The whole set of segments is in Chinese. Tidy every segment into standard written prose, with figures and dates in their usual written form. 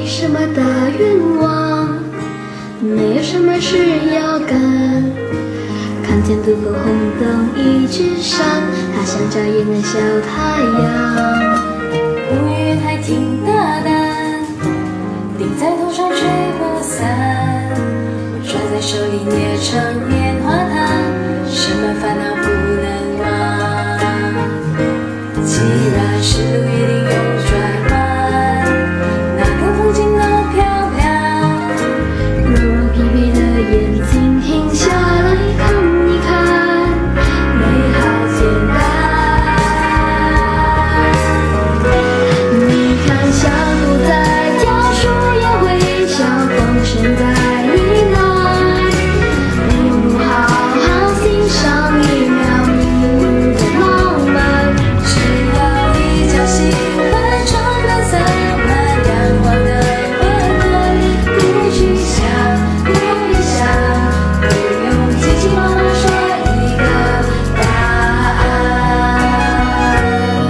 什么大愿望，没有什么事要干。看见渡口红灯一直闪，它像眨眼的小太阳。 乌云还挺大胆，顶在头上吹不散。我抓在手里捏成棉花糖，什么烦恼不能忘？既然是路一定有转弯，哪个风景都漂亮。 揉揉疲惫的眼睛，停下来看一看，美好简单。你看小鹿在跳，树叶微笑，风声在呢喃。不如好好欣赏一秒迷雾的浪漫。 只要一觉醒来，窗灯洒满阳光的温暖。不去想，不必想，不用急急忙忙说一个答案。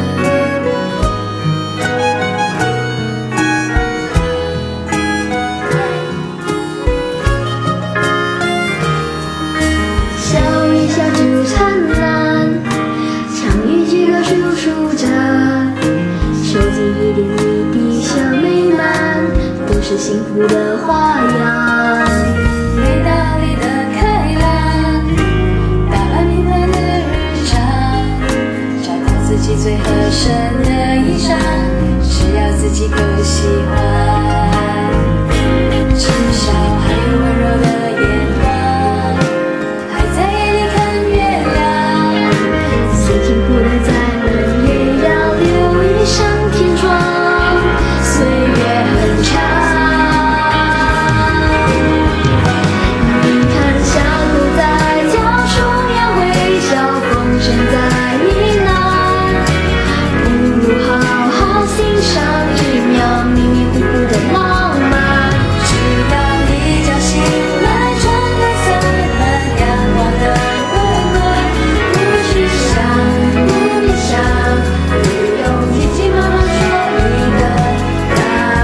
笑一笑就灿烂，相遇几个数数着，收集一点一滴小美满，都是幸福的花样。 没道理的开朗，打扮平凡的日常，找到自己最合身的衣裳，只要自己够喜欢。至少还有温柔的眼光，还在夜里看月亮。 最辛苦的再冷也要留一扇天窗，岁月很长。你看小鹿在跳，树叶微笑，风声在呢喃。不如好好欣赏一秒迷迷糊糊的浪漫。 只要一觉醒来，窗灯洒满阳光的温暖。不去想，不必想，不用急急忙忙说一个答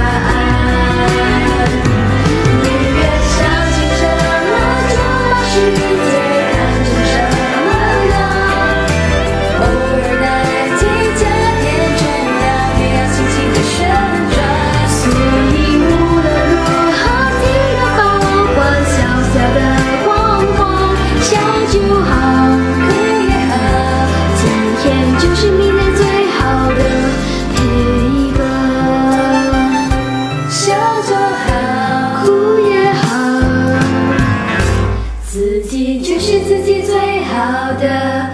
案。宁愿相信什么，就把世界看成什么样。偶尔代替加点重量，也要轻轻地旋转。 所以无论如何，记得保管小小的慌慌，笑就好， 哭也好， 今天就是明天最好的陪伴。 笑就好， 哭也好，自己就是自己最好的。